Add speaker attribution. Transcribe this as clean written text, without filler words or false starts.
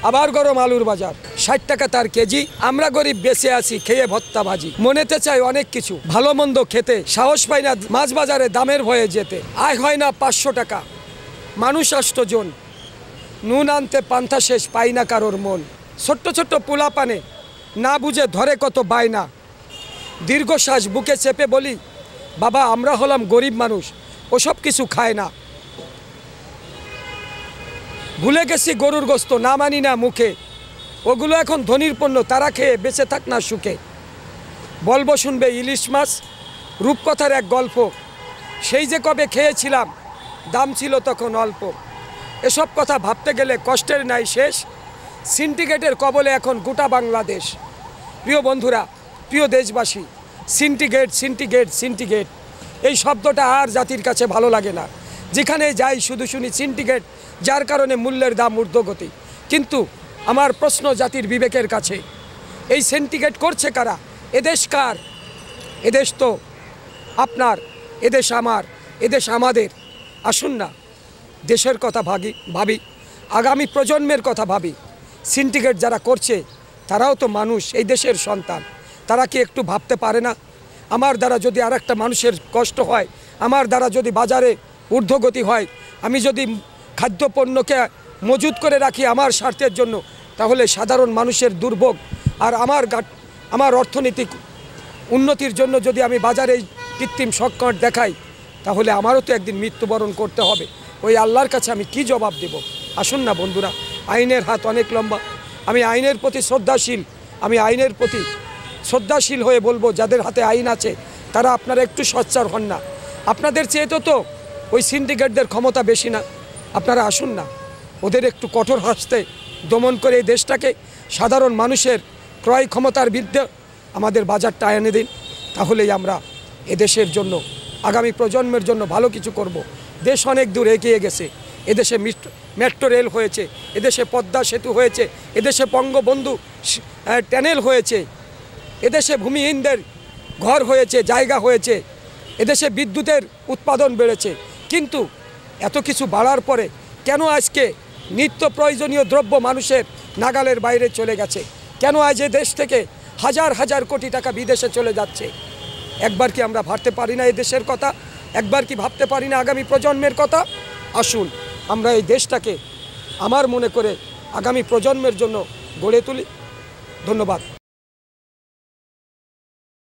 Speaker 1: আবার গরম আলুর বাজার ৬০ টাকা তার কেজি। আমরা গরিব বেঁচে আছি খেয়ে ভত্তা ভাজি। মনেতে চাই অনেক কিছু, ভালো মন্দ খেতে, সাহস পাই না মাছ বাজারে দামের ভয়ে যেতে। আয় হয় না ৫০০ টাকা, মানুষ ৮ জন, নুন আনতে পান্থা শেষ, পাই না কারোর মন। ছোট্ট ছোট্ট পোলা পানে না বুঝে ধরে কত বায়না। দীর্ঘশ্বাস বুকে চেপে বলি, বাবা আমরা হলাম গরিব মানুষ, ওসব কিছু খায় না। ভুলে গেছি গরুর গোস্ত, না মানি না মুখে, ওগুলো এখন ধনির পণ্য, তারা খেয়ে বেঁচে থাক না সুখে। বলবো শুনবে ইলিশ মাছ, রূপকথার এক গল্প, সেই যে কবে খেয়েছিলাম, দাম ছিল তখন অল্প। এসব কথা ভাবতে গেলে কষ্টের নাই শেষ, সিন্ডিকেটের কবলে এখন গোটা বাংলাদেশ। প্রিয় বন্ধুরা, প্রিয় দেশবাসী, সিন্ডিকেট সিন্ডিকেট সিন্ডিকেট এই শব্দটা আর জাতির কাছে ভালো লাগে না। যেখানে যাই শুধু শুনি সিন্ডিকেট, যার কারণে মূল্যের দাম ঊর্ধ্বগতি। কিন্তু আমার প্রশ্ন জাতির বিবেকের কাছে, এই সিন্ডিকেট করছে কারা? এদেশ কার? এদেশ তো আপনার, এদেশ আমার, এদেশ আমাদের। আসুন না দেশের কথা ভাবি, আগামী প্রজন্মের কথা ভাবি। সিন্ডিকেট যারা করছে তারাও তো মানুষ, এই দেশের সন্তান। তারা কি একটু ভাবতে পারে না, আমার দ্বারা যদি আর একটা মানুষের কষ্ট হয়, আমার দ্বারা যদি বাজারে ঊর্ধ্বগতি হয়, আমি যদি খাদ্যপণ্যকে মজুত করে রাখি আমার স্বার্থের জন্য, তাহলে সাধারণ মানুষের দুর্ভোগ আর আমার অর্থনৈতিক উন্নতির জন্য যদি আমি বাজারে কৃত্রিম সংকট দেখাই, তাহলে আমারও তো একদিন মৃত্যুবরণ করতে হবে। ওই আল্লাহর কাছে আমি কি জবাব দেব? আসুন না বন্ধুরা, আইনের হাত অনেক লম্বা। আমি আইনের প্রতি শ্রদ্ধাশীল, আমি আইনের প্রতি শ্রদ্ধাশীল হয়ে বলবো, যাদের হাতে আইন আছে তারা আপনারা একটু সোচ্চার হন না। আপনাদের চেয়ে তো ওই সিন্ডিকেটদের ক্ষমতা বেশি না। আপনারা আসুন না, ওদের একটু কঠোর হস্তে দমন করে এই দেশটাকে সাধারণ মানুষের ক্রয় ক্ষমতার বিরুদ্ধে আমাদের বাজারটা এনে দিন। তাহলেই আমরা এদেশের জন্য, আগামী প্রজন্মের জন্য ভালো কিছু করব। দেশ অনেক দূর এগিয়ে গেছে, এদেশে মেট্রো রেল হয়েছে, এদেশে পদ্মা সেতু হয়েছে, এদেশে বঙ্গবন্ধু টানেল হয়েছে, এদেশে ভূমিহীনদের ঘর হয়েছে, জায়গা হয়েছে, এদেশে বিদ্যুতের উৎপাদন বেড়েছে। কিন্তু এত কিছু বাড়ার পরে কেন আজকে নিত্য প্রয়োজনীয় দ্রব্য মানুষের নাগালের বাইরে চলে গেছে? কেন আজ এ দেশ থেকে হাজার হাজার কোটি টাকা বিদেশে চলে যাচ্ছে? একবার কি আমরা ভাবতে পারি না এই দেশের কথা? একবার কি ভাবতে পারি না আগামী প্রজন্মের কথা? আসুন আমরা এই দেশটাকে আমার মনে করে আগামী প্রজন্মের জন্য গড়ে তুলি। ধন্যবাদ।